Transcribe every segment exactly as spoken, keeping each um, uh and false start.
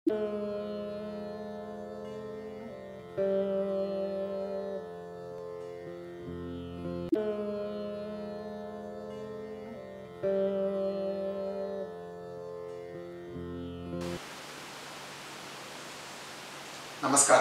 नमस्कार.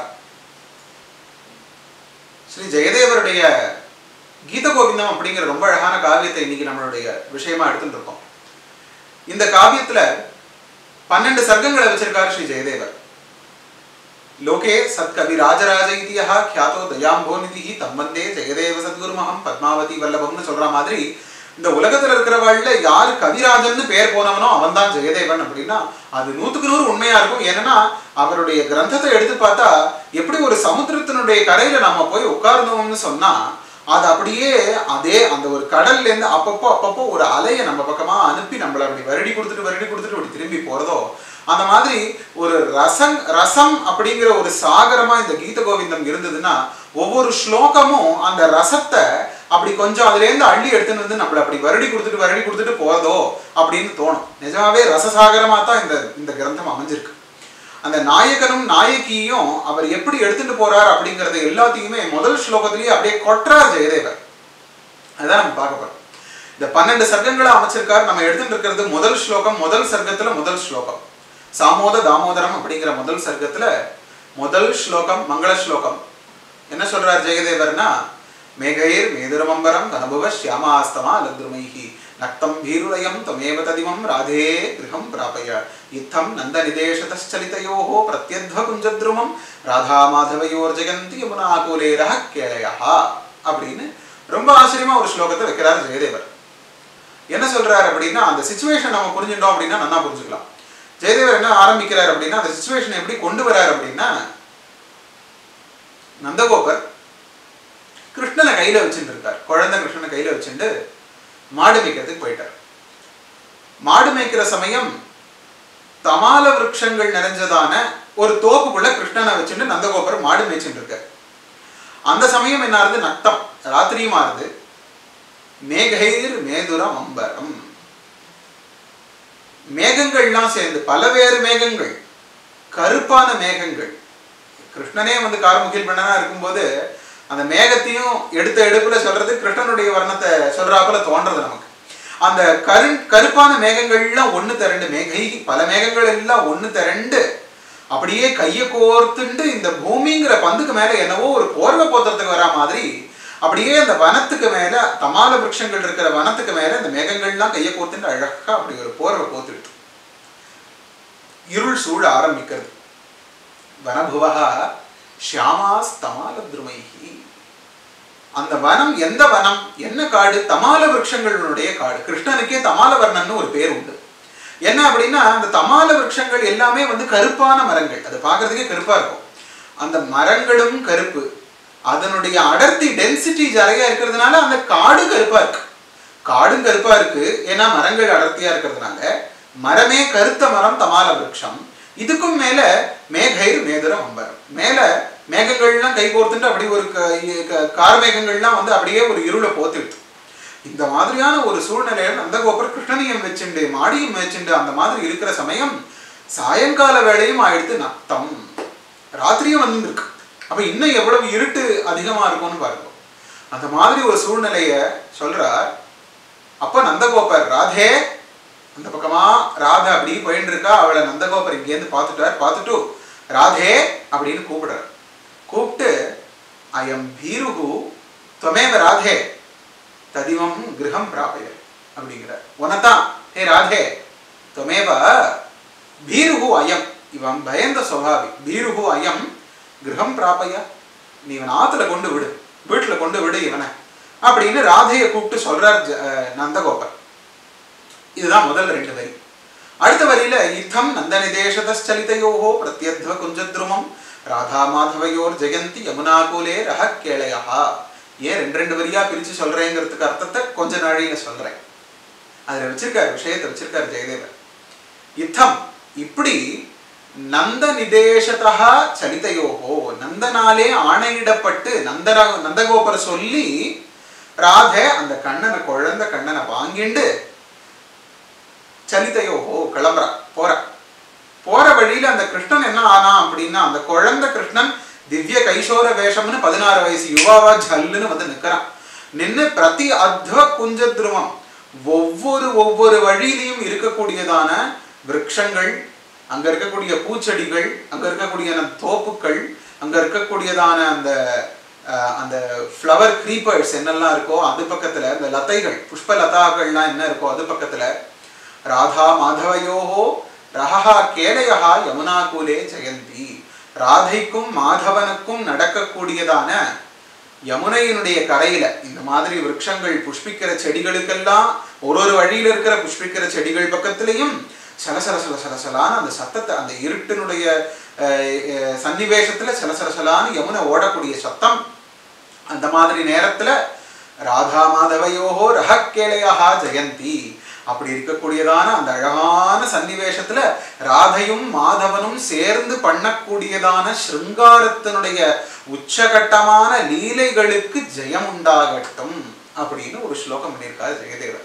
श्री जयदेवरुடைய கீத கோவிந்தம் அப்படிங்கிற ரொம்ப அழகான காவியத்தை இன்னைக்கு நம்மளுடைய விஷயமா எடுத்துட்டு இருக்கோம். இந்த காவியத்துல பன்னெண்டு சர்க்கங்களை வச்சிருக்காரு ஸ்ரீ ஜெயதேவர். லோகே சத்கவி ராஜராஜ இதியஹ ख्यातो दयाम्भोनिधिः தம்மந்தே ஜெயதேவ சத்குருமஹம் பத்மாவதி வல்லபம்னு சொல்ற மாதிரி இந்த உலகத்துல இருக்கிறவள்ல யாரு கவிராஜன்னு பேர் போனவனோ அவன் தான் ஜெயதேவன் அப்படின்னா அது நூற்றுக்கு நூறு உண்மையா இருக்கும். ஏன்னா அவருடைய கிரந்தத்தை எடுத்து பார்த்தா எப்படி ஒரு சமுத்திரத்தினுடைய கரையில நம்ம போய் உட்கார்ந்தோம்னு சொன்னா அது அப்படியே அதே அந்த ஒரு கடல்ல இருந்து அப்பப்போ அப்பப்போ ஒரு அலையை நம்ம பக்கமா அனுப்பி நம்மளை அப்படி வருடி கொடுத்துட்டு வருடி கொடுத்துட்டு அப்படி திரும்பி போறதோ அந்த மாதிரி ஒரு ரசம் ரசம் அப்படிங்கிற ஒரு சாகரமா இந்த கீத கோவிந்தம் இருந்ததுன்னா ஒவ்வொரு ஸ்லோகமும் அந்த ரசத்தை அப்படி கொஞ்சம் அதுல இருந்து அள்ளி எடுத்துன்னு வந்து நம்மள அப்படி வருடி கொடுத்துட்டு வருடி கொடுத்துட்டு போறதோ அப்படின்னு தோணும். நிஜமாவே ரசசாகரமா தான் இந்த இந்த கிரந்தம் அமைஞ்சிருக்கு. அந்த நாயகனும் நாயகியும் அவர் எப்படி எடுத்துட்டு போறார் அப்படிங்கறது எல்லாத்தையுமே முதல் ஸ்லோகத்திலேயே அப்படியே கொற்றார் ஜெயதேவர். அதான் நம்ம பார்க்க போறோம். இந்த பன்னெண்டு சர்க்கங்களை அமைச்சிருக்கார். நம்ம எடுத்துட்டு இருக்கிறது முதல் ஸ்லோகம். முதல் சர்க்கத்துல முதல் ஸ்லோகம் சாமோத தாமோதரம் அப்படிங்கிற முதல் சர்க்கத்துல முதல் ஸ்லோகம் மங்கள ஸ்லோகம். என்ன சொல்றார் ஜெயதேவர்னா மேகைர் மேதுரமம்பரம் கனபுவ ஷ்யாமாஸ்தமா லத்ருமைஹி நக்தம் பீருலயம் தமேவ ததிமம் ராதே கிரகம் பிராபய இத்தம் நந்த நிதேசதச்சலிதயோஹோ பிரத்யத்வ குஞ்சத்ருமம் ராதா மாதவயோர் ஜெயந்தி யமுனாகூலே ரஹ கேளயஹ அப்படின்னு ரொம்ப ஆச்சரியமா ஒரு ஸ்லோகத்தை வைக்கிறார் ஜெயதேவர். என்ன சொல்றாரு அப்படின்னா அந்த சிச்சுவேஷன் நம்ம புரிஞ்சுட்டோம் அப்படின்னா நல்லா புரிஞ்சுக்கலாம். ஜெயதேவர் என்ன ஆரம்பிக்கிறார் அப்படின்னா அந்த சிச்சுவேஷன் எப்படி கொண்டு வரார் அப்படின்னா நந்தகோபர் கிருஷ்ணனை கையில வச்சுட்டு இருக்கார். குழந்தை கிருஷ்ணனை கையில வச்சுட்டு மாடு மேய்க்கிறதுக்கு போயிட்டார். மாடு மேய்க்கிற சமயம் தமால விருட்சங்கள் நிறைஞ்சதான ஒரு தோப்புக்குள்ள கிருஷ்ணனை வச்சுட்டு நந்தகோபர் மாடு மேய்ச்சிட்டு இருக்கார். அந்த சமயம் என்ன ஆறுது நக்தம் ராத்திரியும் ஆறுது. மேகைர் மேதுரம் அம்பரம் மேகங்கள்லாம் சேர்ந்து பலவேறு மேகங்கள் கருப்பான மேகங்கள். கிருஷ்ணனே வந்து கார்முகில் பண்ணனா இருக்கும்போது அந்த மேகத்தையும் எடுத்த எடுப்புல சொல்றது கிருஷ்ணனுடைய வர்ணத்தை சொல்றாப்புல தோன்றது நமக்கு. அந்த கரு கருப்பான மேகங்கள்லாம் ஒண்ணு திரண்டு மேகை பல மேகங்கள் எல்லாம் ஒண்ணு திரண்டு அப்படியே கையை கோர்த்துண்டு இந்த பூமிங்கிற பந்துக்கு மேல என்னவோ ஒரு போர்வை போத்துறதுக்கு வரா மாதிரி அப்படியே அந்த வனத்துக்கு மேல தமால விருட்சங்கள் இருக்கிற வனத்துக்கு மேல இந்த மேகங்கள்லாம் கையை கோர்த்துட்டு அழகா அப்படி ஒரு போர்வை போத்துட்டு இருள் சூழ ஆரம்பிக்கிறது. வனபுவஹா ஷியாமாஸ் தமாலத்ருமைஹி அந்த வனம் எந்த வனம் என்ன காடு? தமால விருட்சங்களுடைய காடு. கிருஷ்ணனுக்கே தமாலவர்ணன்னு ஒரு பேர் உண்டு. என்ன அப்படின்னா அந்த தமால விருட்சங்கள் எல்லாமே வந்து கருப்பான மரங்கள். அது பார்க்கறதுக்கே கருப்பா இருக்கும். அந்த மரங்களும் கருப்பு. அதனுடைய அடர்த்தி டென்சிட்டி நிறைய இருக்கிறதுனால அந்த காடு கருப்பா இருக்கு. காடும் கருப்பா இருக்கு ஏன்னா மரங்கள் அடர்த்தியா இருக்கிறதுனால. மரமே கருத்த மரம் தமால விருட்சம். இதுக்கும் மேல மேகைர் மேதுரம் அம்பரம் மேல மேகங்கள்லாம் கை கோர்த்துட்டு அப்படி ஒரு கார்மேகங்கள்லாம் வந்து அப்படியே ஒரு இருளை போத்துட்டு இந்த மாதிரியான ஒரு சூழ்நிலையில் நந்தகோபர் கிருஷ்ணனையும் வச்சுண்டு மாடியும் வச்சுண்டு அந்த மாதிரி இருக்கிற சமயம் சாயங்கால வேளையும் ஆயிடுத்து நக்தம் ராத்திரியும் வந்து இருக்கு. அப்ப இன்னும் எவ்வளவு இருட்டு அதிகமா இருக்கும்னு பாருங்க. அந்த மாதிரி ஒரு சூழ்நிலைய சொல்றார். அப்ப நந்தகோபர் ராதே அந்த பக்கமா ராதா அப்படி போயிட்டு இருக்கா. அவளை நந்தகோபர் இங்கேருந்து பார்த்துட்டார். பார்த்துட்டு ராதே அப்படின்னு கூப்பிடுறார். கூப்பிட்டு அயம் பீருகு துவமேவ ராதே ததிமம் கிரகம் பிராபய அப்படிங்கிறார். உனதான் ஹே ராதே துவமேவ பீருகு அயம் இவன் பயந்த சுவாவி பீருகு அயம் கிரகம் பிராபய நீ இவன் ஆத்துல கொண்டு விடு வீட்டுல கொண்டு விடு இவனை அப்படின்னு ராதையை கூப்பிட்டு சொல்றார் நந்தகோபர். இதுதான் முதல் ரெண்டு வரி. அடுத்த வரியில யுத்தம் நந்தநிதேசதச்சலிதயோஹோ பிரத்யத்வ குஞ்சத்ருமம் ராதா மாதவயோர் ஜெயந்தி யமுனாகூலே ரஹ கேளயஹா. ஏன் ரெண்டு ரெண்டு வரியா பிரிச்சு சொல்றேங்கிறதுக்கு அர்த்தத்தை கொஞ்ச நாழியில சொல்றேன். அதுல வச்சிருக்காரு விஷயத்தை வச்சிருக்காரு ஜெயதேவர். யுத்தம் இப்படி நந்த நிதேசதா சலிதயோஹோ நந்தனாலே ஆணையிடப்பட்டு நந்தர நந்தகோபர் சொல்லி ராதை அந்த கண்ணனை குழந்தை கண்ணனை வாங்கிண்டு சலிதையோஹோ கிளம்புறா போற போற வழியில அந்த கிருஷ்ணன் ஆனா அப்படின்னா அந்த குழந்தை கிருஷ்ணன் திவ்ய கைசோர வேஷம்னு பதினாறு வயசு யுவாவா ஜல்லுன்னு வந்து நிக்கிறான். நின்று பிரதி அத்வ குஞ்ச துருவம் ஒவ்வொரு ஒவ்வொரு வழியிலையும் இருக்கக்கூடியதான விருட்சங்கள், அங்க இருக்கக்கூடிய பூச்செடிகள், அங்க இருக்கக்கூடிய தோப்புக்கள், அங்க இருக்கக்கூடியதான அந்த அந்த ஃப்ளவர் கிரீப்பர்ஸ் என்னெல்லாம் இருக்கோ அது பக்கத்துல, இந்த லத்தைகள் புஷ்ப லதாக்கள்லாம் என்ன இருக்கோ அது பக்கத்துல ராதா மாதவயோஹோ ரஹஹா கேலயஹா யமுனா கூலே ஜெயந்தி. ராதைக்கும் மாதவனுக்கும் நடக்கக்கூடியதான யமுனையினுடைய கரையில இந்த மாதிரி விருட்சங்கள் புஷ்பிக்கிற செடிகளுக்கெல்லாம் ஒரு ஒரு வழியில இருக்கிற புஷ்பிக்கிற செடிகள் பக்கத்திலையும் சலசல சல சலசலான அந்த சத்தத்தை, அந்த இருட்டினுடைய சன்னிவேஷத்துல சலசலசலான யமுனை ஓடக்கூடிய சத்தம். அந்த மாதிரி நேரத்துல ராதா மாதவயோஹோ ரஹக்கேலயஹா ஜெயந்தி அப்படி இருக்கக்கூடியதான அந்த அழகான சன்னிவேஷத்துல ராதையும் மாதவனும் சேர்ந்து பண்ணக்கூடியதான ஸ்ருங்காரத்தினுடைய உச்சகட்டமான லீலைகளுக்கு ஜெயம் உண்டாகட்டும் அப்படின்னு ஒரு ஸ்லோகம் பண்ணியிருக்காரு ஜெயதேவர்.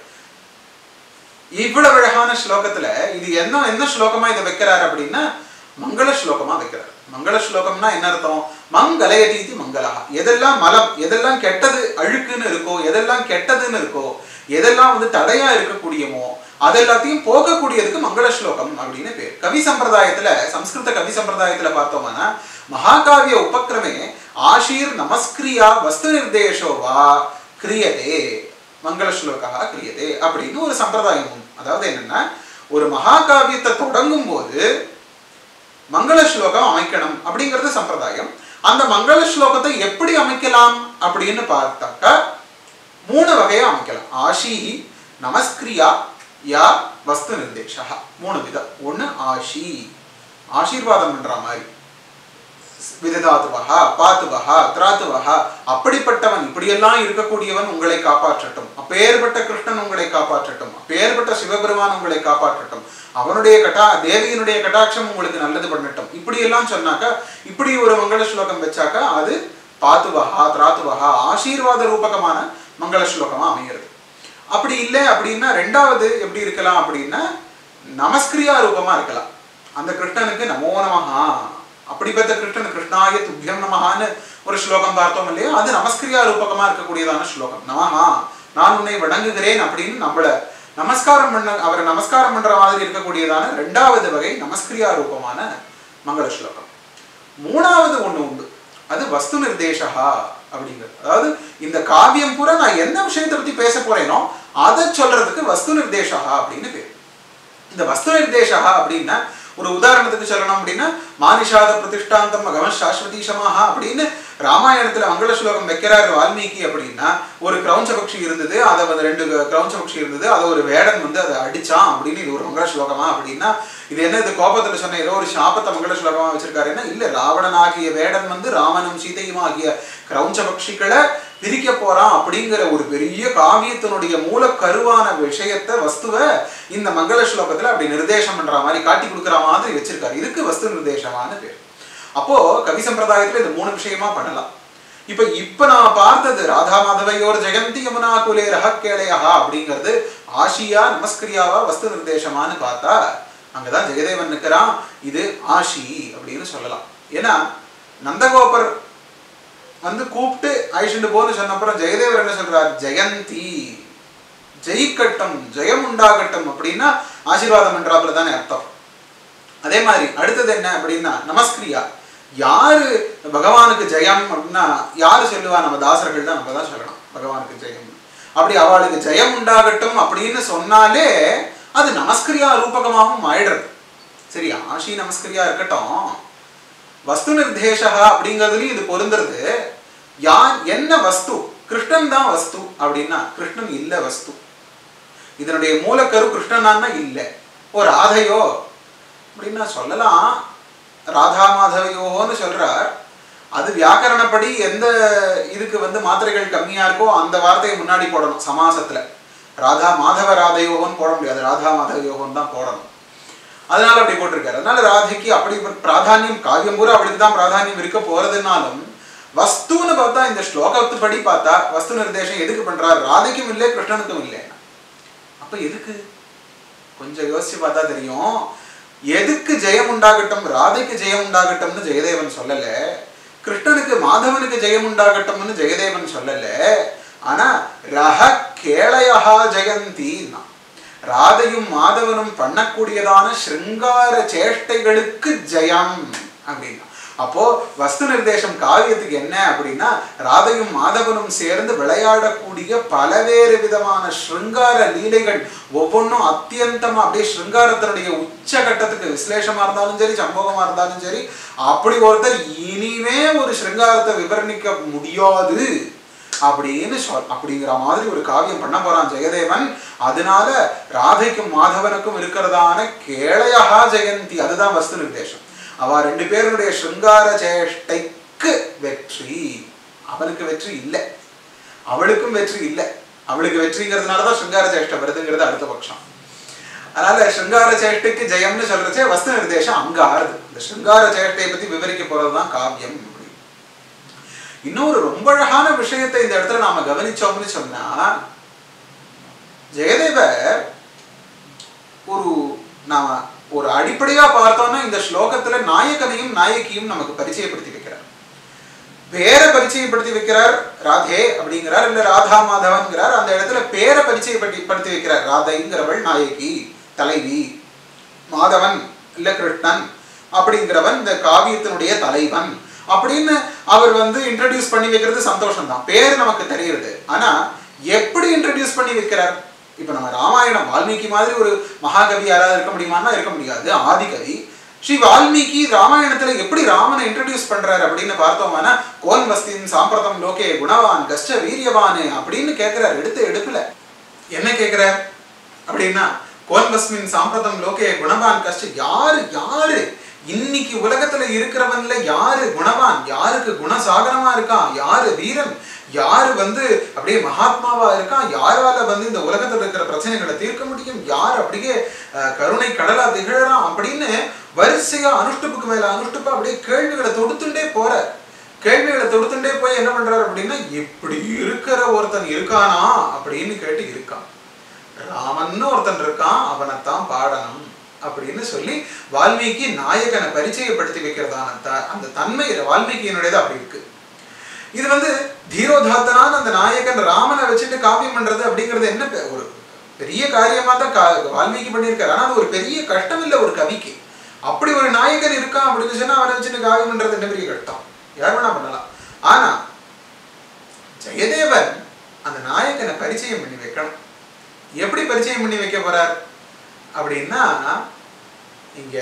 இவ்வளவு அழகான ஸ்லோகத்துல இது என்ன என்ன ஸ்லோகமா இதை வைக்கிறார் அப்படின்னா மங்கள ஸ்லோகமா வைக்கிறார். மங்கள ஸ்லோகம்னா என்ன அர்த்தம்? மங்களயதீதி மங்களா. எதெல்லாம் மலம், எதெல்லாம் கெட்டது அழுக்குன்னு இருக்கோ, எதெல்லாம் கெட்டதுன்னு இருக்கோ, எதெல்லாம் வந்து தடையா இருக்கக்கூடியமோ அதெல்லாத்தையும் போகக்கூடியதுக்கு மங்கள ஸ்லோகம் அப்படின்னு பேர். கவி சம்பிரதாயத்துல, சம்ஸ்கிருத கவி சம்பிரதாயத்துல பார்த்தோம்னா மகாகாவிய உபக்கிரமே ஆஷீர் நமஸ்கிரியா வஸ்து நிர்தேசோ வா கிரியதே மங்கள ஸ்லோகா கிரியதே அப்படின்னு ஒரு சம்பிரதாயம். அதாவது என்னன்னா, ஒரு மகாகாவியத்தை தொடங்கும் போது மங்கள ஸ்லோகம் அமைக்கணும் அப்படிங்கிறது சம்பிரதாயம். அந்த மங்கள ஸ்லோகத்தை எப்படி அமைக்கலாம் அப்படின்னு பார்த்தாக்கா மூணு வகையா அமைக்கலாம். ஆஷி, நமஸ்கிரியா, யா வஸ்து நிர்தேசா. மூணு விதம். ஒண்ணு ஆஷி, ஆசீர்வாதம் பண்ற மாதிரி, விததாத்துவஹா, பாத்துவஹா, திராத்துவஹா, அப்படிப்பட்டவன் இப்படியெல்லாம் இருக்கக்கூடியவன் உங்களை காப்பாற்றட்டும், அப்பேற்பட்ட கிருஷ்ணன் உங்களை காப்பாற்றட்டும், அப்பேற்பட்ட சிவபெருமான் உங்களை காப்பாற்றட்டும், அவனுடைய கட்டா தேவியினுடைய கட்டாட்சம் உங்களுக்கு நல்லது பண்ணட்டும், இப்படி எல்லாம் சொன்னாக்கா, இப்படி ஒரு மங்கள ஸ்லோகம் வச்சாக்கா அது பாத்துவஹா, திராத்துவஹா, ஆசீர்வாத ரூபகமான மங்கள ஸ்லோகமா அமைகிறது. அப்படி இல்லை அப்படின்னா ரெண்டாவது எப்படி இருக்கலாம் அப்படின்னா நமஸ்கிரியா ரூபமா இருக்கலாம். அந்த கிருஷ்ணனுக்கு நமோ நமஹா, அப்படிப்பட்ட கிருஷ்ணன் கிருஷ்ணாய துப்யம் நமஹான்னு ஒரு ஸ்லோகம் பார்த்தோம் இல்லையா, அது நமஸ்கிரியா ரூபகமா இருக்கக்கூடியதான ஸ்லோகம். நமஹா, நான் உன்னை வணங்குகிறேன் அப்படின்னு நம்மள நமஸ்காரம் பண்ண, அவரை நமஸ்காரம் பண்ற மாதிரி இருக்கக்கூடியதான ரெண்டாவது வகை நமஸ்கிரியா ரூபமான மங்கள ஸ்லோகம். மூணாவது ஒண்ணு உண்டு, அது வஸ்து நிர்தேசா அப்படிங்கிறது. அதாவது இந்த காவியம் பூரா நான் என்ன விஷயத்தை பத்தி பேச போறேனோ அதை சொல்றதுக்கு வஸ்து நிர்தேசா அப்படின்னு பேர். இந்த வஸ்து நிர்தேசா அப்படின்னா ஒரு உதாரணத்துக்கு சொல்லணும் அப்படின்னா மானிஷாத பிரதிஷ்டாந்தம் மகம சாஸ்வதி சமாஹா அப்படின்னு ராமாயணத்துல மங்கள ஸ்லோகம் வைக்கிறார் வால்மீகி. அப்படின்னா ஒரு கிரௌஞ்ச பக்ஷி இருந்தது, அதை வந்து ரெண்டு கிரௌஞ்ச பக்ஷி இருந்தது, அதை ஒரு வேடன் வந்து அதை அடிச்சான் அப்படின்னு இது ஒரு மங்கள ஸ்லோகமா அப்படின்னா இது என்ன, இது கோபத்துல சொன்ன ஏதோ ஒரு சாபத்தை மங்கள ஸ்லோகமா வச்சிருக்காருன்னா இல்ல, ராவணன் ஆகிய வேடன் வந்து ராமனும் சீதையும் ஆகிய கிரௌஞ்ச பக்ஷிகளை பிரிக்க போறான் அப்படிங்கிற ஒரு பெரிய காவியத்தினுடைய மூல கருவான விஷயத்தை, வஸ்துவை இந்த மங்கள ஸ்லோகத்துல அப்படி நிர்தேசம் பண்ற மாதிரி காட்டி கொடுக்குற மாதிரி வச்சிருக்காரு. இதுக்கு வஸ்து நிர்தேசமான பேர். அப்போ கவி சம்பிரதாயத்துல இந்த மூணு விஷயமா பண்ணலாம். இப்ப இப்ப நான் பார்த்தது ராதா மாதவையோர் ஜெயந்தி யமுனா குலே ரஹக்கேலயா அப்படிங்கிறது ஆஷியா நமஸ்கிரியாவா வஸ்து நிர்தேசமானு பார்த்தா அங்கதான் ஜெயதேவன் நிற்கிறான். இது ஆஷி அப்படின்னு சொல்லலாம். ஏன்னா நந்தகோபர் வந்து கூப்பிட்டு ஐஷண்டு போன்னு சொன்ன அப்புறம் ஜெயதேவர் என்ன சொல்றார், ஜெயந்தி ஜெயிக்கட்டும், ஜெயம் உண்டாகட்டும் அப்படின்னா ஆசீர்வாதம் என்றாப்புல தானே அர்த்தம். அதே மாதிரி அடுத்தது என்ன அப்படின்னா நமஸ்கிரியா, யாரு பகவானுக்கு ஜெயம் அப்படின்னா யாரு சொல்லுவா, நம்ம தாசர்கள் தான், நம்ம தான் சொல்லணும் பகவானுக்கு ஜெயம். அப்படி அவளுக்கு ஜெயம் உண்டாகட்டும் அப்படின்னு சொன்னாலே அது நமஸ்கிரியா ரூபகமாகவும் ஆயிடுறது. சரி, ஆஷி நமஸ்கிரியா இருக்கட்டும், வஸ்து நிர்தேசா அப்படிங்கிறதுலயும் இது பொருந்துறது. யார் என்ன வஸ்து, கிருஷ்ணன் தான் வஸ்து அப்படின்னா கிருஷ்ணன் இல்ல வஸ்து. இதனுடைய மூலக்கரு கிருஷ்ணனான்னா இல்லை. ஓ ராதையோ அப்படின்னா சொல்லலாம், ராதா மாதவையோன்னு சொல்றார். அது வியாக்கரணப்படி எந்த இதுக்கு வந்து மாத்திரைகள் கம்மியா இருக்கோ அந்த வார்த்தையை முன்னாடி போடணும் சமாசத்துல. ராதா மாதவ ராதையோகன்னு போட முடியாது, ராதா மாதவயோகன்னு தான் போடணும். அதனால அப்படி போட்டிருக்காரு. அதனால ராதைக்கு அப்படி பிராதானியம், காவியம் பூரா அவளுக்கு தான் பிராதானியம் இருக்க போறதுனாலும் வஸ்துன்னு பார்த்தா இந்த ஸ்லோகத்து படி பார்த்தா வஸ்து நிர்தேசம் எதுக்கு பண்றாரு, ராதைக்கும் இல்லை கிருஷ்ணனுக்கும் இல்லை. அப்ப எதுக்கு கொஞ்சம் யோசிச்சு பார்த்தா தெரியும். எதுக்கு ஜெயம் உண்டாகட்டும், ராதைக்கு ஜெயம் உண்டாகட்டும்னு ஜெயதேவன் சொல்லல, கிருஷ்ணனுக்கு மாதவனுக்கு ஜெயம் உண்டாகட்டும்னு ஜெயதேவன் சொல்லல. ஆனா ரஹ கேளையஹா ஜெயந்தி, ராதையும் மாதவனும் பண்ணக்கூடியதான ஸ்ருங்கார சேஷ்டைகளுக்கு ஜெயம் அப்படின்னா. அப்போ வஸ்து நிர்தேசம் காவியத்துக்கு என்ன அப்படின்னா, ராதையும் மாதவனும் சேர்ந்து விளையாடக்கூடிய பலவேறு விதமான ஸ்ருங்கார லீலைகள், ஒவ்வொன்றும் அத்தியந்தமா அப்படியே ஸ்ருங்காரத்தினுடைய உச்சகட்டத்துக்கு, விசலேஷமா இருந்தாலும் சரி சம்போகமா இருந்தாலும் சரி, அப்படி ஒருத்தர் இனிமே ஒரு ஸ்ருங்காரத்தை விவரணிக்க முடியாது அப்படின்னு சொல் அப்படிங்கிற மாதிரி ஒரு காவியம் பண்ண போறான் ஜெயதேவன். அதனால ராதைக்கும் மாதவனுக்கும் இருக்கிறதான கேளையஹா ஜெயந்தி, அதுதான் வஸ்து நிர்தேசம். அவ ரெண்டு பேருடைய ஸ்ருங்கார சேஷ்டைக்கு வெற்றி. அவனுக்கு வெற்றி இல்லை, அவளுக்கும் வெற்றி இல்லை. அவளுக்கு வெற்றிங்கிறதுனாலதான் ஸ்ருங்கார சேஷ்டை வருதுங்கிறது அடுத்த பட்சம். அதனால ஸ்ருங்கார சேஷ்டைக்கு ஜெயம்னு சொல்றச்சே வஸ்து நிர்தேசம் அங்க ஆறுது. இந்த ஸ்ருங்கார சேஷ்டையை பத்தி விவரிக்க போறதுதான் காவியம். இன்னொரு ரொம்ப அழகான விஷயத்தை இந்த இடத்துல நாம கவனிச்சோம்னு சொன்னா, ஜெயதேவர் ஒரு நாம ஒரு அடிப்படையா பார்த்தோம்னா இந்த ஸ்லோகத்துல நாயகனையும் நாயகியும் நமக்கு பரிச்சயப்படுத்தி வைக்கிறார். பேரை பரிச்சயப்படுத்தி வைக்கிறார், ராதே அப்படிங்கிறார், இல்ல ராதா மாதவன்கிறார். அந்த இடத்துல பேரை பரிச்சயப்படுத்தி படுத்தி வைக்கிறார். ராதைங்கிறவள் நாயகி, தலைவி, மாதவன் இல்ல கிருஷ்ணன் அப்படிங்கிறவன் இந்த காவியத்தினுடைய தலைவன் அப்படின்னு அவர் வந்து இன்ட்ரடியூஸ் பண்ணி வைக்கிறது சந்தோஷம் தான், பேர் நமக்கு தெரியுது. ஆனா எப்படி இன்ட்ரடியூஸ் பண்ணி வைக்கிறார்? இப்ப நம்ம ராமாயணம், வால்மீகி மாதிரி ஒரு மகாகவி யாராவது இருக்க முடியுமான்னா இருக்க முடியாது, ஆதிகவி. ஸ்ரீ வால்மீகி ராமாயணத்துல எப்படி ராமனை இன்ட்ரடியூஸ் பண்றாரு அப்படின்னு பார்த்தோம்னா, கோன் வஸ்தின் சாம்பிரதம் லோகே குணவான் கஷ்ட வீரியவானு அப்படின்னு கேட்கிறார். எடுத்து எடுப்புல என்ன கேட்கிறார் அப்படின்னா, கோன் வஸ்மின் சாம்பிரதம் லோகே குணவான் கஷ்ட, யாரு யாரு இன்னைக்கு உலகத்துல இருக்கிறவன்ல யாரு குணவான், யாருக்கு குணசாகரமா இருக்கான், யாரு வீரன், யாரு வந்து அப்படியே மகாத்மாவா இருக்கான், யாரால வந்து இந்த உலகத்துல இருக்கிற பிரச்சனைகளை தீர்க்க முடியும், யார் அப்படியே கருணை கடலா திகழறான் அப்படின்னு வரிசையா அனுஷ்டுப்புக்கு மேல அனுஷ்டுப்பா அப்படியே கேள்விகளை தொடுத்துட்டே போற. கேள்விகளை தொடுத்துட்டே போய் என்ன பண்றாரு அப்படின்னா, இப்படி இருக்கிற ஒருத்தன் இருக்கானா அப்படின்னு கேட்டு இருக்கான். ராமன்னு ஒருத்தன் இருக்கான், அவனைத்தான் பாடணும் அப்படின்னு சொல்லி வால்மீகி நாயகனை பரிச்சயப்படுத்தி வைக்கிறதான அந்த தன்மை வால்மீகியினுடையது அப்படி இருக்கு. இது வந்து தீரோதாத்தனான அந்த நாயகன் ராமனை வச்சுட்டு காவியம் பண்றது அப்படிங்கிறது என்ன ஒரு பெரிய காரியமா தான் வால்மீகி பண்ணியிருக்காரு. ஆனா அது ஒரு பெரிய கஷ்டம் இல்லை ஒரு கவிக்கு. அப்படி ஒரு நாயகன் இருக்கான் அப்படின்னு சொன்னா அவனை வச்சுட்டு காவியம் பண்றது என்ன பெரிய கஷ்டம், யார் வேணா பண்ணலாம். ஆனா ஜெயதேவன் அந்த நாயகனை பரிச்சயம் பண்ணி வைக்கணும். எப்படி பரிச்சயம் பண்ணி வைக்க போறார் அப்படின்னா, இங்க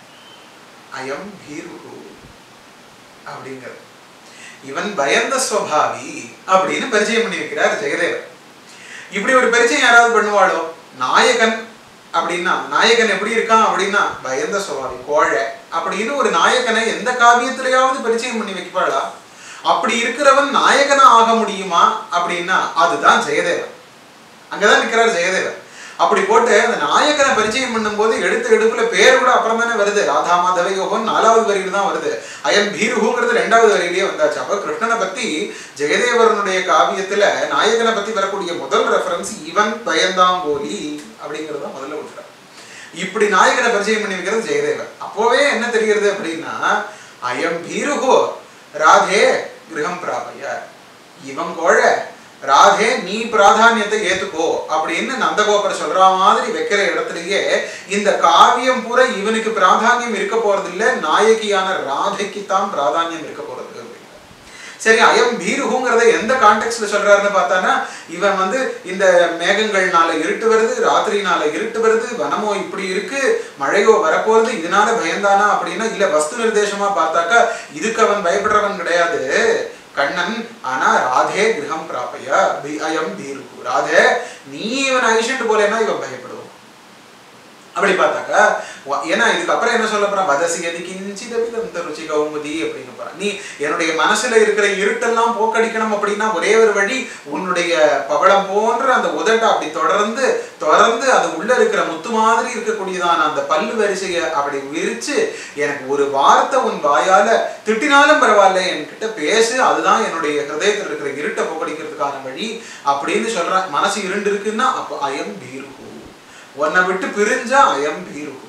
அயம் பீருஹு அப்படிங்கிறது, இவன் பயந்த ஸ்வபாவி அப்படின்னு பரிச்சயம் பண்ணி வைக்கிறார் ஜெயதேவர். இப்படி ஒரு பரிச்சயம் யாராவது பண்ணுவாளோ? நாயகன் அப்படின்னா, நாயகன் எப்படி இருக்கான் அப்படின்னா பயந்த ஸ்வபாவி, கோழை அப்படின்னு ஒரு நாயகனை எந்த காவியத்திலேயாவது பரிச்சயம் பண்ணி வைப்பாளா? அப்படி இருக்கிறவன் நாயகனா ஆக முடியுமா அப்படின்னா அதுதான் ஜெயதேவன். அங்கதான் நிற்கிறார் ஜெயதேவன். அப்படி போட்டு அந்த நாயகனை பரிச்சயம் பண்ணும் போது எடுத்து எடுப்புல பேர் கூட அப்புறம் தானே வருது. ராதா மாதவ யோகம் நாலாவது வரியில தான் வருது. அயம் பீருஹுங்கிறது ரெண்டாவது வரியிலேயே வந்தாச்சு. அப்ப கிருஷ்ணனை பத்தி ஜெயதேவரனுடைய காவியத்துல நாயகனை பத்தி வரக்கூடிய முதல் ரெஃபரன்ஸ் இவன் பயந்தாங்கோலி அப்படிங்கிறத முதல்ல விட்டுறார். இப்படி நாயகனை பரிச்சயம் பண்ணி வைக்கிறது ஜெயதேவர். அப்போவே என்ன தெரிகிறது அப்படின்னா, அயம் பீருஹோ ராதே கிரகம் பிராபய, இவன் கோழ ராதே நீ பிராதானியத்தை ஏத்துக்கோ அப்படின்னு நந்தகோபர் சொல்ற மாதிரி வைக்கிற இடத்துலயே இந்த காவியம் பூரா இவனுக்கு பிராதானியம் இருக்க போறது இல்லை, நாயகியான ராதைக்கு தான் பிராதானியம் இருக்க போறது. சரி, அயம் பீருஹுங்கிறத எந்த கான்டெக்ட்ல சொல்றாருன்னு பார்த்தானா, இவன் வந்து இந்த மேகங்கள்னால இருட்டு வருது, ராத்திரினால இருட்டு வருது, வனமோ இப்படி இருக்கு, மழையோ வரப்போறது, இதனால பயந்தானா அப்படின்னா இல்ல, வஸ்து நிர்தேசமா பார்த்தாக்கா இதுக்கு அவன் பயப்படுறவன் கிடையாது கண்ணன். ஆனா ராதே கிரகம் பிராபய அயம் பீருஹு, ராதே நீ இவன் ஐஷன்ட்டு போலேன்னா இவன் பயப்படுவான். அப்படி பார்த்தாக்கா ஏன்னா இதுக்கப்புறம் என்ன சொல்ல போறான், வதசி எது கிஞ்சித ருச்சி கௌமுதி அப்படின்னு போறான். நீ என்னுடைய மனசுல இருக்கிற இருட்டெல்லாம் போக்கடிக்கணும் அப்படின்னா ஒரே ஒரு வழி, உன்னுடைய பவளம் போன்ற அந்த உதட்டை அப்படி தொடர்ந்து தொடர்ந்து அது உள்ள இருக்கிற முத்து மாதிரி இருக்கக்கூடியதான அந்த பல்லு வரிசையை அப்படி விரிச்சு எனக்கு ஒரு வார்த்தை உன் வாயால திட்டினாலும் பரவாயில்ல என்கிட்ட பேசு, அதுதான் என்னுடைய ஹிருதயத்தில் இருக்கிற இருட்டை போக்கடிக்கிறதுக்கான வழி அப்படின்னு சொல்றான். மனசு இருண்டு இருக்குன்னா அப்போ அயம் பீருஹு, உன்னை விட்டு பிரிஞ்சா அயம் பீருஹு,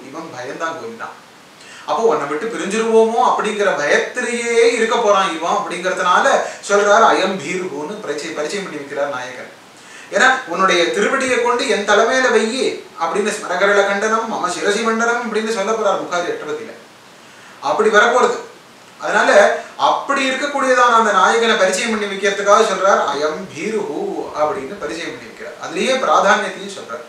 இவன் பயந்தான் கோவிந்தான். அப்போ உன்னை விட்டு பிரிஞ்சிருவோமோ அப்படிங்கிற பயத்திலேயே இருக்க போறான் இவன் அப்படிங்கறதுனால சொல்றாரு அயம் பீருன்னு பரிச்சயம் பரிச்சயம் பண்ணி வைக்கிறார் நாயகன். ஏன்னா உன்னுடைய திருவடியை கொண்டு என் தலைமையில வையி அப்படின்னு ஸ்மரகரள கண்டனம் மம சிரசி மண்டனம் அப்படின்னு சொல்ல போறார் முக்காதி அஷ்டபதியில. அப்படி வரப்போறது. அதனால அப்படி இருக்கக்கூடியதான அந்த நாயகனை பரிச்சயம் பண்ணி வைக்கிறதுக்காக சொல்றார் அயம் பீரு அப்படின்னு பரிச்சயம் பண்ணி வைக்கிறார். அதுலயே பிராதானியத்தையும் சொல்றார்.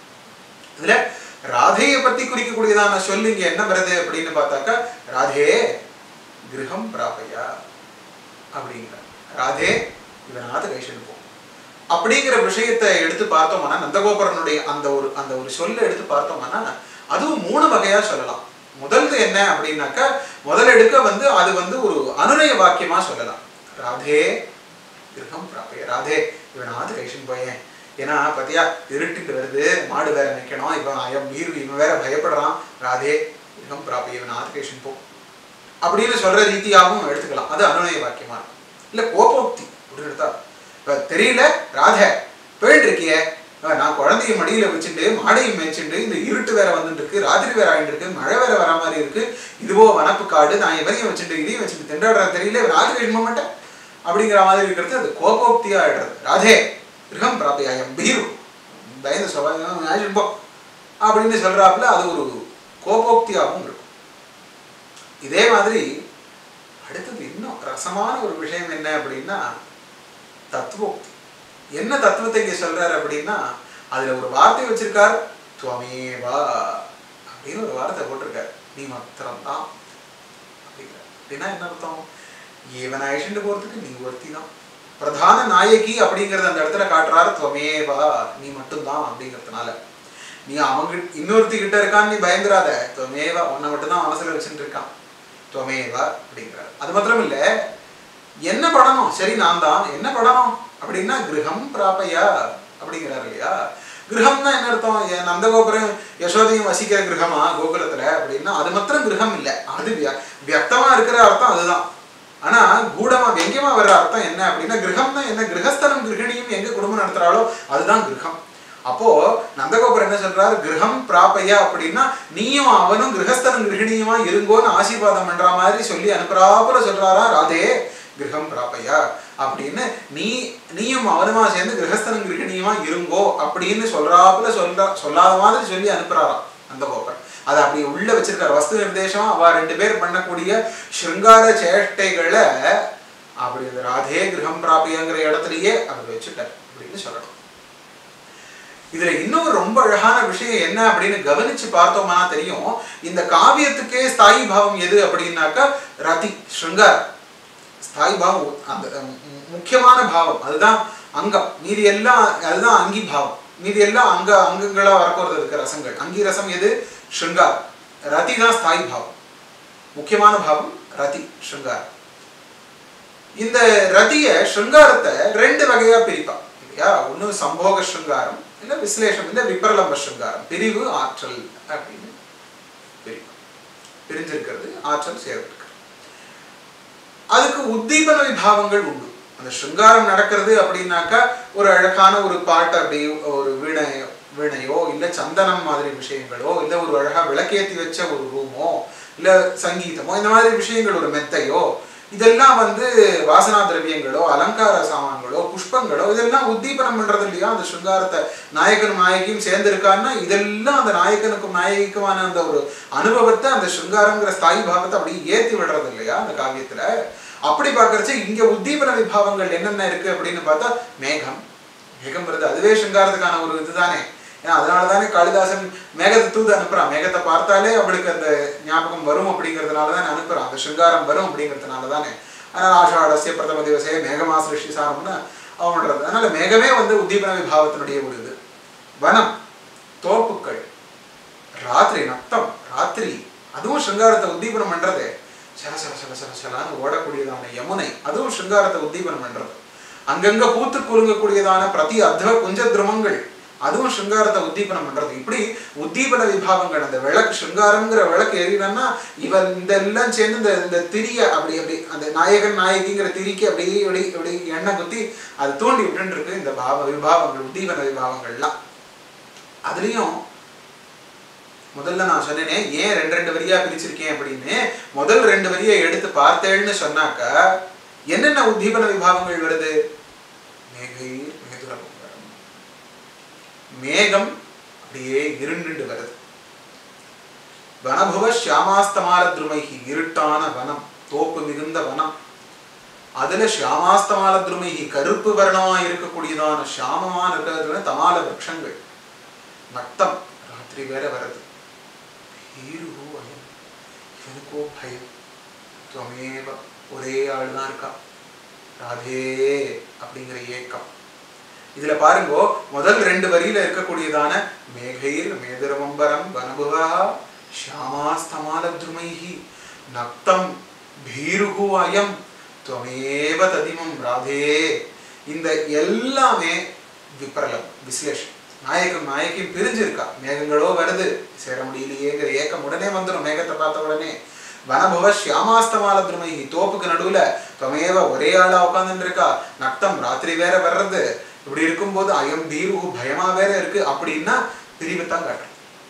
இதுல ராதையை பத்தி குறிக்கக்கூடியதான சொல்லு இங்க என்ன வருது அப்படின்னு பார்த்தாக்கா ராதே கிரகம் பிராபையா அப்படிங்கிற ராதே இவனாத கைஷன் போ அப்படிங்கிற விஷயத்தை எடுத்து பார்த்தோம்னா நந்தகோபுரனுடைய அந்த ஒரு அந்த ஒரு சொல்ல எடுத்து பார்த்தோம்னா அதுவும் மூணு வகையா சொல்லலாம். முதல்ல என்ன அப்படின்னாக்கா முதல் எடுக்க வந்து அது வந்து ஒரு அனுநய வாக்கியமா சொல்லலாம். ராதே கிரகம் பிராபையா ராதே இவனாத கைஷன் போயேன். ஏன்னா பத்தியா இருட்டுட்டு வருது மாடு வேற நிக்கணும் இவன் அயம் வீர் இவன் வேற பயப்படுறான் ராதே கிரகம் பிராபையா இவன் ஆதிகேஷன் போ அப்படின்னு சொல்ற ரீதியாகவும் எடுத்துக்கலாம். அது அனுநய வாக்கியமா இருக்கும். இல்ல கோபோக்தி அப்படின்னு எடுத்தா இப்ப தெரியல ராதே போயிட்டு இருக்கிய நான் குழந்தைய மடியில வச்சுட்டு மாடையும் மேய்ச்சிட்டு இந்த இருட்டு வேற வந்துட்டு இருக்கு ராத்திரி வேற ஆயிட்டு இருக்கு மழை வேற வர மாதிரி இருக்கு இதுவோ வனப்பு காடு நான் இவரையும் வச்சுட்டு இதையும் வச்சுட்டு திண்டாடுற தெரியல ராத்திரி மாட்டேன் அப்படிங்கிற மாதிரி இருக்கிறது அது கோபோக்தியா ஆயிடுறது. ராதே கிரகம் பிராபியாயம் பீரு பயந்து சொல்ல அப்படின்னு சொல்றாப்புல அது ஒரு கோபோக்தியாகவும் இருக்கும். இதே மாதிரி அடுத்தது இன்னும் ரசமான ஒரு விஷயம் என்ன அப்படின்னா தத்துவோக்தி. என்ன தத்துவத்தை இங்க சொல்றாரு அப்படின்னா அதுல ஒரு வார்த்தை வச்சிருக்கார் துவமேவா அப்படின்னு ஒரு வார்த்தை போட்டிருக்காரு நீ மாத்திரம்தான் அப்படிங்கிற. அப்படின்னா என்ன அர்த்தம்? ஏவன் அழிச்சுட்டு போறதுக்கு நீ ஒருத்தி தான் பிரதான நாயகி அப்படிங்கறத அந்த இடத்துல காட்டுறாரு துவமேவா நீ மட்டும்தான் அப்படிங்கிறதுனால. நீ அவங்க இன்னொருத்தி கிட்ட இருக்கான்னு நீ பயந்துராத துவமேவா உன்னை மட்டும்தான் மனசுல வச்சுட்டு இருக்கான் துவமேவா அப்படிங்கிறார். அது மாத்திரம் இல்ல என்ன படணும் சரி நான் தான் என்ன படணும் அப்படின்னா கிரகம் பிராபையா அப்படிங்கிறாரு இல்லையா. கிரகம்னா என்ன அர்த்தம்? நந்தகோபுரம் யசோதையும் வசிக்கிற கிரகமா கோகுலத்துல அப்படின்னா அது மாத்திரம் கிரகம் இல்லை அது வியக்தமா இருக்கிற அர்த்தம் அதுதான். ஆனா கூடமா வெங்கியமா வர்ற அர்த்தம் என்ன அப்படின்னா கிரகம்னா என்ன கிரகஸ்தனம் கிரகிணியும் எங்க குடும்பம் நடத்துறாளோ அதுதான் கிரகம். அப்போ நந்தகோபுரம் என்ன சொல்றாரு கிரகம் பிராபையா அப்படின்னா நீயும் அவனும் கிரகஸ்தனம் கிரகிணியுமா இருங்கோன்னு ஆசீர்வாதம் பண்ற மாதிரி சொல்லி அனுப்புறாப்புல சொல்றாரா ராதே கிரகம் பிராபையா அப்படின்னு நீ நீயும் அவனுமா சேர்ந்து கிரகஸ்தனம் கிரகிணியுமா இருங்கோ அப்படின்னு சொல்றாப்புல சொல்ற சொல்லாத மாதிரி சொல்லி அனுப்புறாராம் நந்தகோபுரம். அதை அப்படி உள்ள வச்சிருக்காரு வஸ்து நிர்தேசம் அவ ரெண்டு பேர் பண்ணக்கூடிய ஸ்ருங்கார சேஷ்டைகளை அப்படி அந்த ராதே கிரகம் பிராபியங்கிற இடத்துலயே அவர் வச்சுட்டார் அப்படின்னு சொல்லணும். இதுல இன்னொரு ரொம்ப அழகான விஷயம் என்ன அப்படின்னு கவனிச்சு பார்த்தோம்னா தெரியும் இந்த காவியத்துக்கே ஸ்தாயி பாவம் எது அப்படின்னாக்கா ரதி ஸ்ருங்கார் ஸ்தாயி பாவம் அந்த முக்கியமான பாவம் அதுதான் அங்கம். மீதி எல்லாம் அதுதான் அங்கி பாவம். மீதி எல்லாம் அங்க அங்கங்களா வரப்போறது இருக்கு ரசங்கள். அங்கி ரசம் எது? ஸ்ருங்கார். ரதி தான் ஸ்தாயி பாவம். முக்கியமான பாவம் ரதி ஸ்ருங்கார். இந்த ரதிய ஸ்ருங்காரத்தை ரெண்டு வகையா பிரிப்பா இல்லையா. ஒண்ணு சம்போக ஸ்ருங்காரம் இல்ல விஸ்லேஷம் இல்ல விபரலம்ப ஸ்ருங்காரம். பிரிவு ஆற்றல் அப்படின்னு பிரிப்பா. பிரிஞ்சிருக்கிறது ஆற்றல் சேர்ந்திருக்கு. அதுக்கு உத்தீபன விபாவங்கள் உண்டு. அந்த ஸ்ருங்காரம் நடக்கிறது அப்படின்னாக்கா ஒரு அழகான ஒரு பாட்டு அப்படி ஒரு வீணை வீணையோ இல்ல சந்தனம் மாதிரி விஷயங்களோ இல்ல ஒரு அழகா விளக்கேற்றி வச்ச ஒரு ரூமோ இல்ல சங்கீதமோ இந்த மாதிரி விஷயங்கள் ஒரு மெத்தையோ இதெல்லாம் வந்து வாசனா திரவியங்களோ அலங்கார சாமான்களோ புஷ்பங்களோ இதெல்லாம் உத்தீபனம் பண்றது இல்லையா. அந்த ஸ்ருங்காரத்தை நாயகனும் நாயகியும் சேர்ந்திருக்கான்னா இதெல்லாம் அந்த நாயகனுக்கும் நாயகிக்குமான அந்த ஒரு அனுபவத்தை அந்த ஸ்ருங்காரங்கிற ஸ்தாயி பாவத்தை அப்படி ஏற்றி விடுறது இல்லையா அந்த காவியத்துல. அப்படி பார்க்கறச்சு இங்க உத்தீபன விபாவங்கள் என்னென்ன இருக்கு அப்படின்னு பார்த்தா மேகம். மேகம் வருது அதுவே ஸ்ருங்காரத்துக்கான ஒரு இதுதானே. ஏன்னா அதனாலதானே காளிதாசன் மேகத்தை தூது அனுப்புறான். மேகத்தை பார்த்தாலே அவளுக்கு அந்த ஞாபகம் வரும் அப்படிங்கிறதுனாலதான் அனுப்புறான். அந்த ஸ்ருங்காரம் வரும் அப்படிங்கிறதுனாலதானே. அதனால ஆஷாடசிய பிரதம திவசே மேகமா சிருஷ்டி சாரம்னு அவன்றது. அதனால மேகமே வந்து உத்தீபன விபாவத்தினுடைய ஒரு இது. வனம் தோப்புக்கள் ராத்திரி நத்தம் ராத்திரி அதுவும் ஸ்ருங்காரத்தை உத்தீபனம் பண்றது. சல சல சல சல சலான்னு ஓடக்கூடியதான யமுனை அதுவும் ஸ்ருங்காரத்தை உத்தீபனம் பண்றது. அங்கங்க பூத்து குலுங்கக்கூடியதான பிரதி அத்வ குஞ்ச திரமங்கள் அதுவும் ஸ்ருங்காரத்தை உத்தீபனம் பண்றது. இப்படி உத்தீபன விபாவங்கள் அந்த விளக்கு ஸ்ருங்காரங்கிற விளக்கு எரியணும்னா இவன் இந்த எல்லாம் சேர்ந்து இந்த இந்த திரிய அப்படி அப்படி அந்த நாயகன் நாயகிங்கிற திரிக்கு அப்படியே இப்படி இப்படி எண்ணெய் குத்தி அது தூண்டி விட்டு இருக்கு இந்த பாவ விபாவங்கள் உத்தீபன விபாவங்கள்லாம். அதுலயும் முதல்ல நான் சொன்னேனே ஏன் ரெண்டு ரெண்டு வரியா பிரிச்சிருக்கேன் அப்படின்னு. முதல் ரெண்டு வரியை எடுத்து பார்த்தேன்னு சொன்னாக்க என்னென்ன உத்தீபன விபாகங்கள் வருது? மேகைர் மேதுரம், மேகம் அப்படியே இருண்டு வருது. வனபுவ ஷியாமாஸ்தமாலத்ருமைஹி, இருட்டான வனம், தோப்பு மிகுந்த வனம். அதுல ஷியாமாஸ்தமாலத்ருமைஹி, கருப்பு வர்ணமா இருக்கக்கூடியதான ஷியாமமான இருக்கிறதுல தமால விரக்ஷங்கள். நக்தம், ராத்திரி வேற வருது. ஹீருஹு அயம், எனக்கோ பயம். துவமேவ, ஒரே ஆளுதான் இருக்கா. ராதே அப்படிங்கிற ஏக்கம். இதுல பாருங்கோ, முதல் ரெண்டு வரியில இருக்கக்கூடியதான மேகைர் மேதுரமம்பரம் வனபுவா ஷியாமாஸ்தமாலத்ருமைஹி நக்தம் பீருஹு அயம் துவமேவ ததிமம் ராதே, இந்த எல்லாமே விப்ரலம் விஸ்லேஷம். நாயகம் நாயகியும் பிரிஞ்சிருக்கா. மேகங்களோ வருது, சேர முடியலையேங்கிற ஏக்கம் உடனே வந்துடும் மேகத்தை பார்த்த உடனே. வனபுவ ஷியாமாஸ்தமாலத்ருமைஹி, தோப்புக்கு நடுவுல துவமேவ ஒரே ஆளா உட்கார்ந்துட்டு இருக்கா. நக்தம், ராத்திரி வேற வர்றது. இப்படி இருக்கும்போது அயம் பீருஹு, பயமா வேற இருக்கு அப்படின்னா பிரிவுத்தான் காட்டுறது.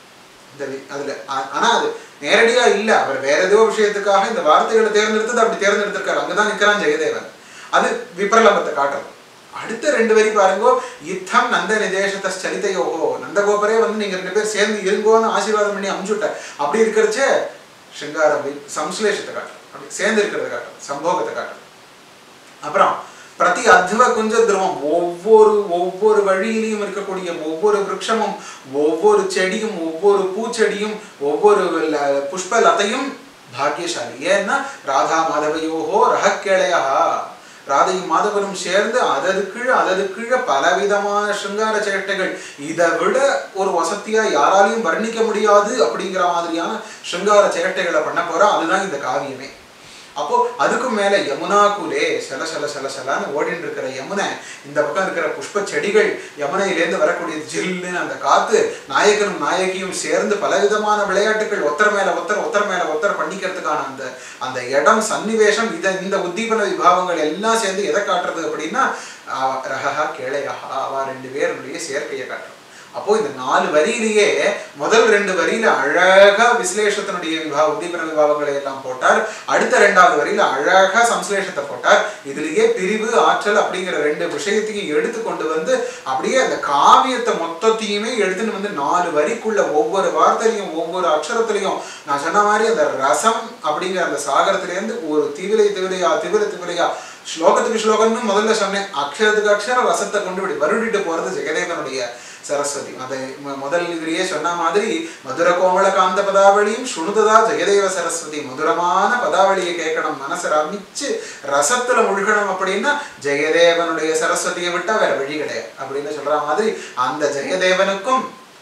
அதுல ஆனா அது நேரடியா இல்ல, அவர் வேற ஏதோ விஷயத்துக்காக இந்த வார்த்தைகளை தேர்ந்தெடுத்தது அப்படி தேர்ந்தெடுத்திருக்காரு. அங்கதான் நிக்கிறான் ஜெயதேவன். அது விப்ரலம்பத்தை காட்டுறது. அடுத்த ரெண்டு வரி பாருங்கோ, யுத்தம் நந்த நிதேசத்த சரித்தையோகோ, நந்தகோபரே வந்து நீங்க ரெண்டு பேர் சேர்ந்து இருங்கோன்னு ஆசீர்வாதம் பண்ணி அமுச்சுட்ட. அப்படி இருக்கிறச்சே சிங்காரம் சம்ஸ்லேஷத்தை காட்டுறது, அப்படி சேர்ந்து இருக்கிறத காட்டுறது, சம்போகத்தை காட்டுறது. அப்புறம் பிரதி அத்வ குஞ்ச திரவம், ஒவ்வொரு ஒவ்வொரு வழியிலையும் இருக்கக்கூடிய ஒவ்வொரு விருட்சமும் ஒவ்வொரு செடியும் ஒவ்வொரு பூச்செடியும் ஒவ்வொரு புஷ்ப லதையும் பாக்கியசாலி. ஏன்னா ராதா மாதவையோகோ ரஹக்கேளையா, ராதையும் மாதவனும் சேர்ந்து அதது கீழே அதது கீழே பலவிதமான சிங்கார சேட்டைகள், இதை விட ஒரு வசதியா யாராலையும் வர்ணிக்க முடியாது அப்படிங்கிற மாதிரியான சிங்கார சேட்டைகளை பண்ண போறா. அதுதான் இந்த காவியமே. அப்போ அதுக்கும் மேல யமுனா குலே சல சல சல சலான்னு ஓடிட்டு இருக்கிற யமுனை, இந்த பக்கம் இருக்கிற புஷ்ப செடிகள், யமுனையிலேருந்து வரக்கூடிய ஜில்லுன்னு அந்த காத்து, நாயகனும் நாயகியும் சேர்ந்து பலவிதமான விளையாட்டுகள் ஒத்தர் மேல ஒத்தர் ஒத்தர் மேல ஒத்தர் பண்ணிக்கிறதுக்கான அந்த அந்த இடம் சன்னிவேஷம், இதை இந்த உத்தீபன விபாவங்கள் எல்லாம் சேர்ந்து எதை காட்டுறது அப்படின்னா ரஹா கேளையா, அவ ரெண்டு பேருடைய சேர்க்கையை காட்டுறது. அப்போ இந்த நாலு வரியிலேயே முதல் ரெண்டு வரியில அழகா விஸ்லேஷத்தினுடைய விபா உத்தீபன விபாவங்களை எல்லாம் போட்டார். அடுத்த ரெண்டாவது வரியில அழகா சம்ஸ்லேஷத்தை போட்டார். இதுலயே பிரிவு ஆற்றல் அப்படிங்கிற ரெண்டு விஷயத்தையும் எடுத்து கொண்டு வந்து அப்படியே அந்த காவியத்தை மொத்தத்தையுமே எடுத்துன்னு வந்து நாலு வரிக்குள்ள ஒவ்வொரு வார்த்தையிலையும் ஒவ்வொரு அக்ஷரத்திலையும் நான் சொன்ன மாதிரி அந்த ரசம் அப்படிங்கிற அந்த சாகரத்திலேருந்து ஒரு திவிலை திவிலையா திவில திவிலையா ஸ்லோகத்துக்கு ஸ்லோகம்னு முதல்ல சொன்னேன். அக்ஷரத்துக்கு அக்ஷரம் ரசத்தை கொண்டு இப்படி வருடிட்டு போறது ஜெகதேவனுடைய சரஸ்வதி. அதை முதல் இதுலயே சொன்ன மாதிரி மதுர கோமள காந்த பதாவளியும் சுணுததா ஜெயதேவ சரஸ்வதி, மதுரமான பதாவளியை கேட்கணும், மனசை ரமிச்சு ரசத்துல முழுகணும் அப்படின்னா ஜெயதேவனுடைய சரஸ்வதியை விட்டா வேற வழி கிடையாது அப்படின்னு சொல்ற மாதிரி அந்த ஜெயதேவனுக்கும்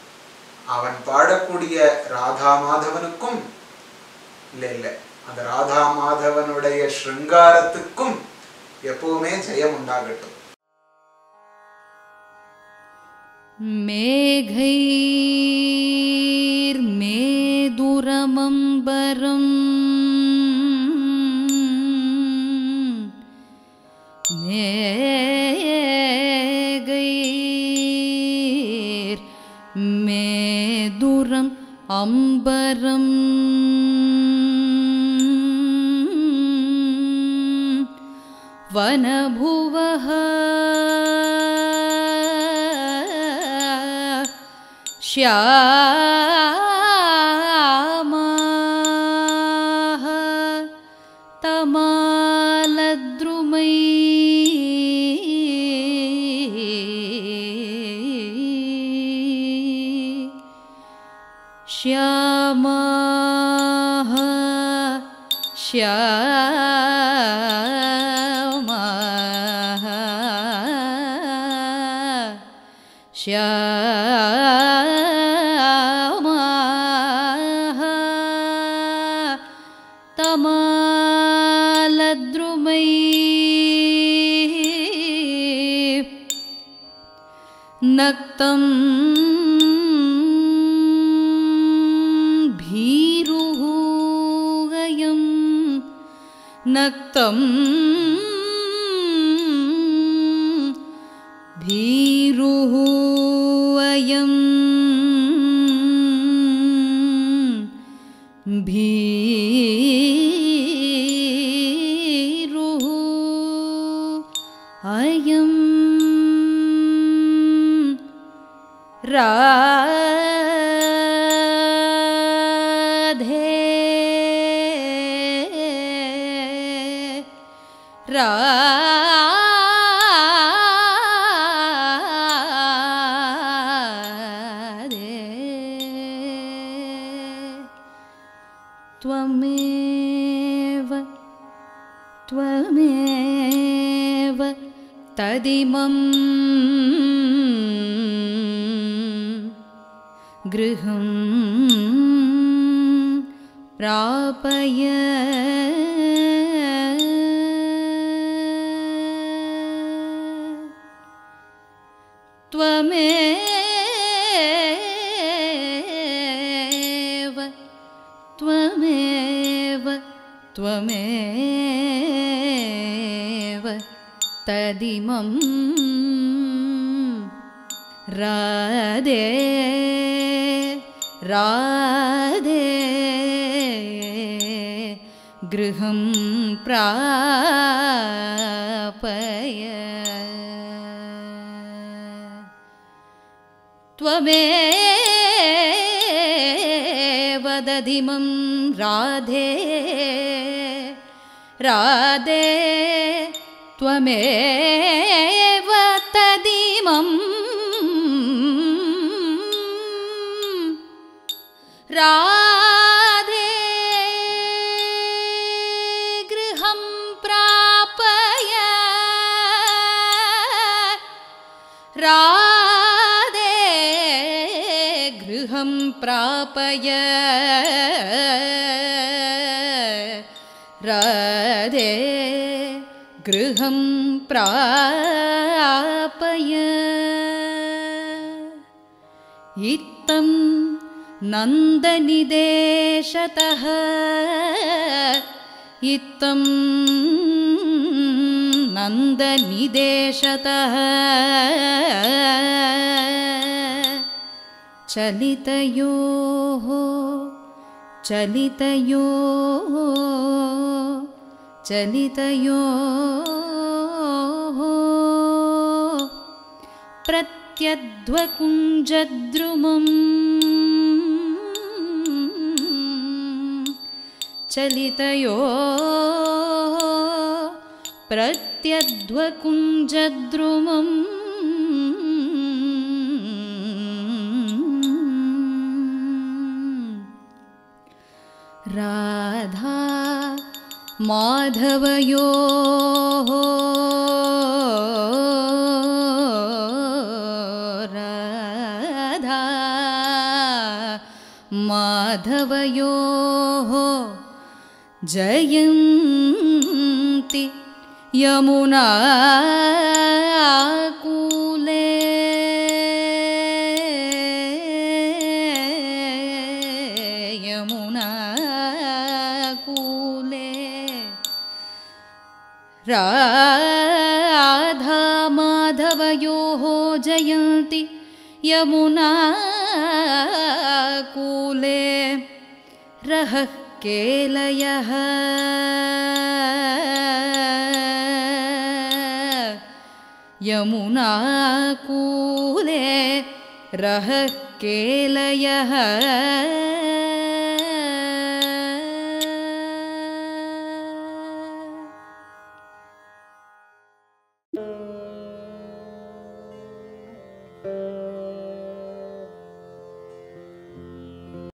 அவன் பாடக்கூடிய ராதா மாதவனுக்கும் இல்ல இல்ல அந்த ராதா மாதவனுடைய ஸ்ருங்காரத்துக்கும் எப்பவுமே ஜெயம் உண்டாகட்டும். மேகைர் மேதுரமம்பரம் மேகைர் மேதுரம் அம்பரம் வனபுவஹ ஷ்யாமாஹ தமாலத்ருமைः ஷ்யாமாஹ ஷ்யாமாஹ ஷ்யாமாஹ தமாலத்ருமைः நக்தம் பீருஹு அயம் நக்தம் பீருஹு அயம் राधे राधे त्वमेव त्वमेव तदिमं गृहं प्रापय त्वमेव त्वमेव त्वमेव तदिमं राधे राधे गृहं प्रापय त्वमेव दधिमं राधे राधे त्वमेव तदिमं राधे गृहं प्रापय राधे गृहं प्रापय राधे गृहं प्रापय इत्थं नन्दनिदेशतः इत्थं नन्दनिदेशतः चलितयोः चलितयोः चलितयोः प्रत्यध्वकुञ्जद्रुमम् चलितयोः प्रत्यध्वकुञ्जद्रुमम् राधा माधवयोः राधा माधवयोः जयन्ति यमुना कूले यमुना कूले राधा माधवयोः जयन्ति यमुना कूले रहः केलयः यमुना कूले रहः केलयः